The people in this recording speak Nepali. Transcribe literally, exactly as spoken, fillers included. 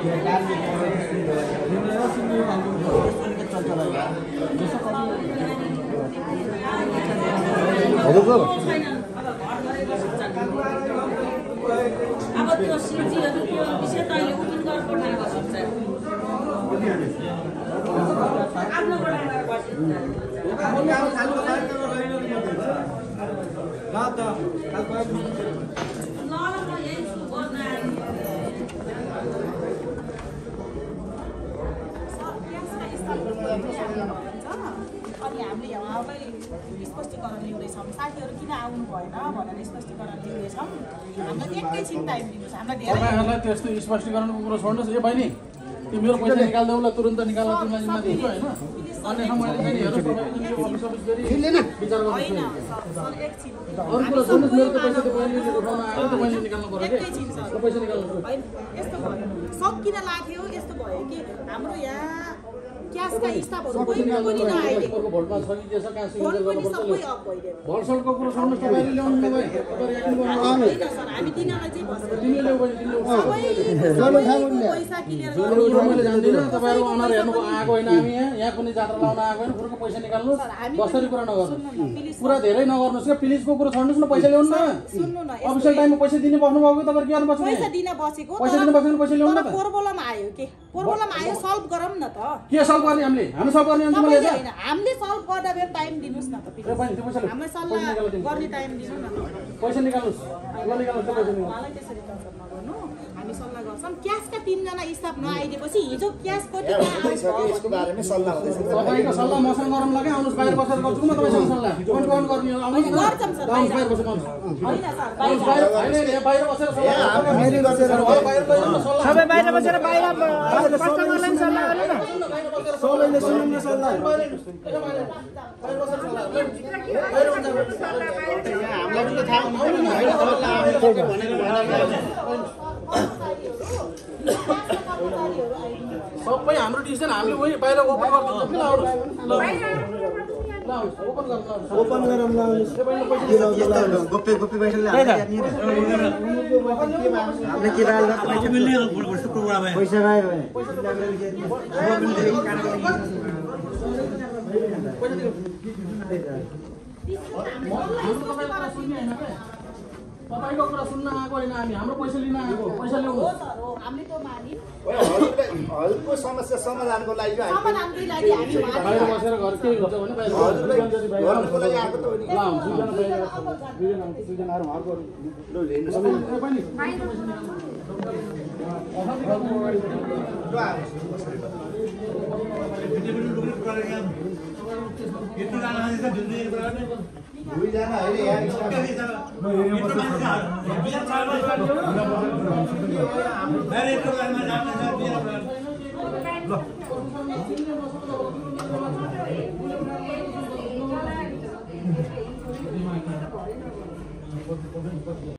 अब त्यो सिजीहरु त्यो विषय तैले उठिन गरेर पठाएको सक्छ आफ्नो गरेर बस्छ ल त कालको ल ल म यही छु गर्न अनि हामीले उहाँकै स्पष्टीकरण ल्याउँदैछौँ साथीहरू किन आउनु भएन भनेर स्पष्टीकरण ल्याउँदैछौँ हामीलाई एकैछिन टाइम दिनुहोस् हामीलाई धेरै तपाईहरुलाई त्यस्तो स्पष्टीकरणको कुरा छोड्नुस् ए बहिनी तिम्रो पैसा निकाल्दै होला तुरुन्त निकाल्न तिमीलाई जिम्मा दिन्छु हैन अनि मैले चाहिँ हेर्नु तपाईको अफिस अफिस गरी थिलेन विचार गर्नु हैन सर एकछिन अरु कुरा सुन्नुस् मेरो त पैसा त बहिनीले उठाउन आयो त मैले निकाल्नु पर्यो के एकैछिन सर पैसा निकाल्नु हैन यस्तो भयो सब किन लाग्यो यस्तो भयो कि हाम्रो यहाँ क्याशका स्टाफहरु कोही पनि नआइदिएको भोटमा छ कि त्यसो कहाँ फोन सिग्नेचर पनि गर्नु सबै अफ भइदियो भलसलको कुरा सुन्नुस् तपाईले ल्याउनु नभए तपाईहरु एक्टिङ गर्नु हैन सर हामी तिनीलाई चाहिँ भन्छौँ तिमीले ल्याउ बहिनी तिमीले सबै पैसा क्लियर जोरो मैले जान्दिन तपाईहरु अनर हेर्नु आएको हैन हामी यहाँ यहाँ कुनै जात्रा लाउन आएको हैन फुरुको पैसा निकाल्नु बस्तरी कुरा नगर्नु कुरा धेरै नगर्नुस् के प्लिजको कुरा छोड्नुस् न पैसा ल्याउनु न सुन्नु न अफिसियल टाइममा पैसा दिने बस्नु भएको तपाईहरु के गर्नु बस्नु पैसा दिन बसेको पैसा दिन बसेको पैसा ल्याउनु न तर प्रोब्लम आयो के प्रोब्लम आयो सल्भ गरौँ न त के सल्भ गर्ने हामीले हामी सल्भ गर्ने अन्तिमले तपाईले हैन हामीले सल्भ गर्दा बेर टाइम दिनुस् न त ए बहिनी त्यो पैसा हामीले सल्लाह गर्ने टाइम दिनु न पैसा निकाल्नुस् ल निकाल्नुस् त्यो पैसा निकाल्नुस् मलाई त्यसरी टेन्सन नगर्नु हामी सल्लाह गर्छौं क्याशका तीन जना स्टाफ नआइदिएपछि हिजो क्याश कति यसको बारेमा सल्लाह हुँदैछ तपाईको सल्लाह मसँग गरौँ लगे आउनुस् बाहिर बसेर गर्छु म तपाईसँग सल्लाह कोन कोन गर्ने आउनुस् न गर्छौं सर बाहिर बसेर गर्नु हैन सर बाहिर हैन यहाँ बाहिर बसेर सल्लाह बाहिर बसेर बाहिर बसेर सल्लाह सबै बाहिर बसेर बाहिर कस्टमरलाई सल्लाह गर्नु न सबैले सुन्नु न सल्लाह बाहिर बसेर सल्लाह बाहिर हामीलाई पनि थाहा हुनु हैन सबै हाम्रो डिसिजन हामीले उही बाहिर ओपन गर्दिन्छौँ किन आउनुस् ल ल ओपन गर्नु ओपन गरौँ ल यस्तो गोप्य गोप्य पैसा ल्याएर हामीले के राल पैसा मिल्ने प्रोग्राम है पैसा आयो तपाईको कुरा सुन्न आएको हैन हामी हाम्रो पैसा लिन आएको पैसा ल्याउनु हामीले त मानि हलको समस्या समाधानको लागि हामी समाधानकै लागि हामी बाहिर बसेर घर के हुन्छ भने बाहिर गर्नुको लागि आएको त हो नि ल हुन्छ दुईजना बाहिर दुईजना हुन्छ दुईजना आएर घर गर्नु ल लिनु सबै पनि दुईजना हैन यहाँ ल